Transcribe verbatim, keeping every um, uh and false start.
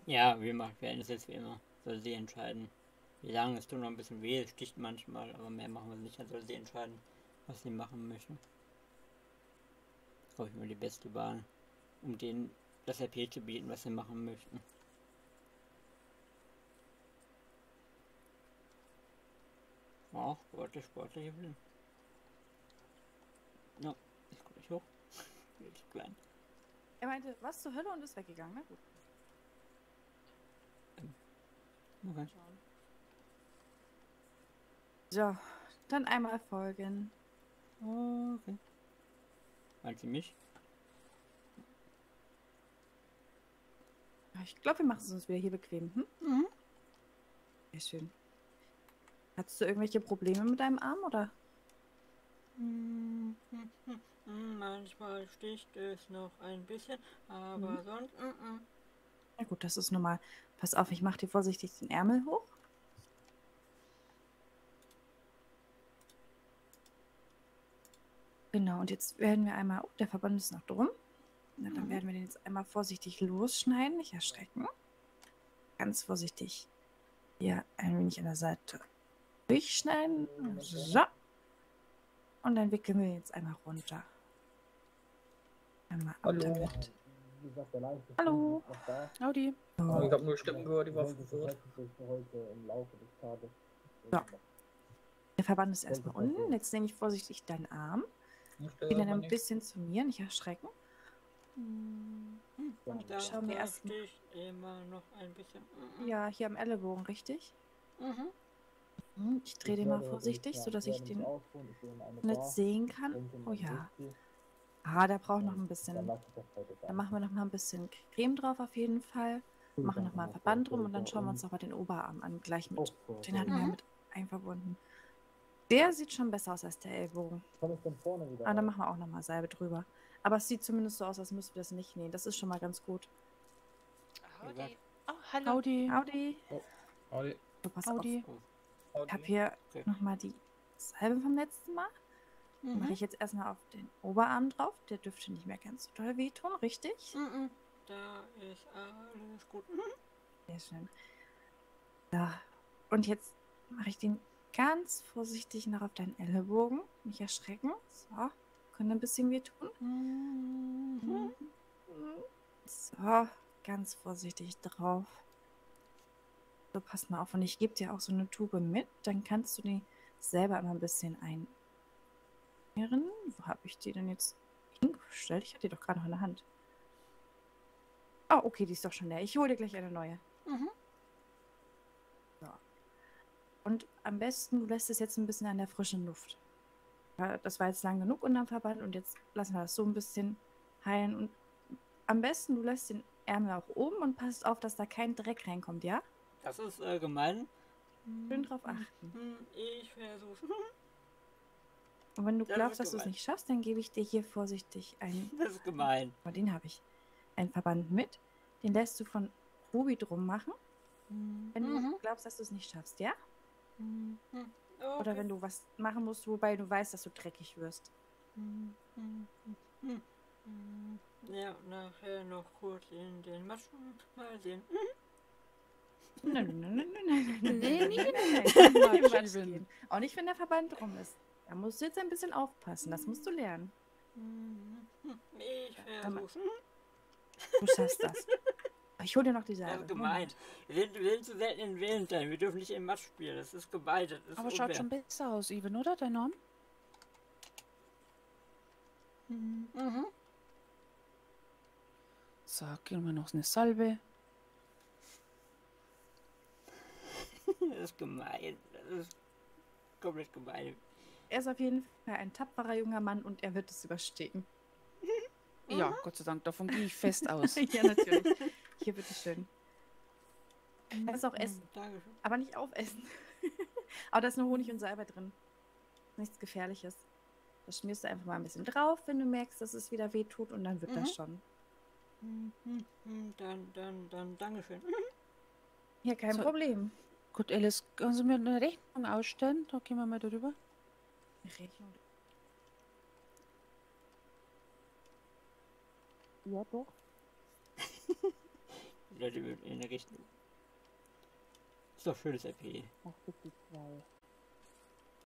Ja, wir machen, wir es jetzt wie immer. Soll sie entscheiden. Wie lange es tut noch ein bisschen weh, es sticht manchmal, aber mehr machen wir nicht. Dann soll sie entscheiden, was sie machen möchten. Das ist, glaube ich, immer die beste Wahl, um denen das R P zu bieten, was sie machen möchten. Auch sportlich, sportlich will. Ja, ich komme nicht hoch. Wirklich klein. Er meinte, was zur Hölle und ist weggegangen, na gut. Okay. So, dann einmal folgen. Okay. Meint sie mich? Ich glaube, wir machen es uns wieder hier bequem. Hm? Mhm. Sehr schön. Hattest du irgendwelche Probleme mit deinem Arm, oder? Hm, hm, hm, hm. Manchmal sticht es noch ein bisschen, aber Mhm. sonst... Mm -mm. Na gut, das ist normal. Pass auf, ich mache dir vorsichtig den Ärmel hoch. Genau, und jetzt werden wir einmal... Oh, der Verband ist noch drum. Na, dann Mhm. werden wir den jetzt einmal vorsichtig losschneiden, nicht erschrecken. Ganz vorsichtig hier ein wenig an der Seite durchschneiden. So. Und dann wickeln wir jetzt einmal runter. Einmal ab Hallo. damit. Hallo. Howdy. Oh, ich habe nur Stimmen gehört, die war verwirrt. So. Der Verband ist erstmal unten. Jetzt nehme ich vorsichtig deinen Arm. Geh dann ein bisschen zu mir, nicht erschrecken. Und da, Schau mir da erst- sticht immer noch ein bisschen. Mm Ja, hier am Ellenbogen, richtig? Mhm. Mhm. Ich drehe den mal vorsichtig, sodass ich den nicht sehen kann. Oh ja. Ah, der braucht noch ein bisschen. Dann machen wir noch mal ein bisschen Creme drauf auf jeden Fall. Machen noch mal einen Verband drum und dann schauen wir uns noch mal den Oberarm an. Gleich mit. Den hatten wir ja mit einverbunden. Der sieht schon besser aus als der Ellbogen. Ah, dann machen wir auch noch mal Salbe drüber. Aber es sieht zumindest so aus, als müssten wir das nicht nähen. Das ist schon mal ganz gut. Howdy. Oh, hallo. Howdy. Howdy. Howdy. So, pass Howdy. auf. Ich habe hier Okay. noch mal die Salbe vom letzten Mal. Mhm. Mache ich jetzt erstmal auf den Oberarm drauf. Der dürfte nicht mehr ganz so doll wehtun, richtig? Mhm. Da ist alles gut. Mhm. Sehr schön. So. Und jetzt mache ich den ganz vorsichtig noch auf deinen Ellenbogen. Nicht erschrecken. So. Könnte ein bisschen wehtun. Mhm. So. Ganz vorsichtig drauf. So, pass mal auf. Und ich gebe dir auch so eine Tube mit. Dann kannst du die selber immer ein bisschen ein. Wo habe ich die denn jetzt hingestellt? Ich hatte die doch gerade noch in der Hand. Oh, okay, die ist doch schon leer. Ich hole dir gleich eine neue. Mhm. So. Und am besten, du lässt es jetzt ein bisschen an der frischen Luft. Ja, das war jetzt lang genug unterm Verband und jetzt lassen wir das so ein bisschen heilen. Und am besten, du lässt den Ärmel auch oben und passt auf, dass da kein Dreck reinkommt, ja? Das ist äh, gemein. Schön drauf achten. Mhm. Ich versuch's. Und wenn du Das glaubst, ist dass du es gemein. nicht schaffst, dann gebe ich dir hier vorsichtig einen, Das ist gemein. oh, den habe ich, einen Verband mit. Den lässt du von Ruby drum machen, wenn du Mhm. glaubst, dass du es nicht schaffst, ja? Mhm. Okay. Oder wenn du was machen musst, wobei du weißt, dass du dreckig wirst. Mhm. Mhm. Mhm. Ja, nachher noch kurz in den Maschen mal sehen. Nein, nein, nein, nein, nein, Nee, nein, nicht nein, in nein, den nein, nein, Matsch, Matsch Ivan. gehen. Auch nicht, wenn der Verband drum ist. Da musst du jetzt ein bisschen aufpassen. Das musst du lernen. Mhm. Ich Dann ma- versuch's. Du schaffst das. Ich hole dir noch die Das Salbe. ist gemein. Wir sind, wir sind zu selten in Valentine. Wir dürfen nicht im Matsch spielen. Das ist gemein. Das ist Aber unfair. schaut schon besser aus, Ivan, oder? Dein Arm? Mhm. So, gehen wir noch eine Salbe. Das ist gemein. Das ist komplett gemein. Er ist auf jeden Fall ein tapferer junger Mann und er wird es überstehen. Ja, Gott sei Dank, davon gehe ich fest aus. Ja, natürlich. Hier, bitteschön. Kannst auch essen, Mhm. Dankeschön. aber nicht aufessen. Aber da ist nur Honig und Salbe drin. Nichts Gefährliches. Das schmierst du einfach mal ein bisschen drauf, wenn du merkst, dass es wieder weh tut und dann wird Mhm. das schon. Mhm. Dann, dann, dann, Dankeschön. Ja, kein So. Problem. Gut, Alice, kannst du mir eine Rechnung ausstellen? Da gehen wir mal darüber. Rechnung. Ja, doch. Leute in der Richtung. Ist doch schönes R P. Ach, bitte zwei.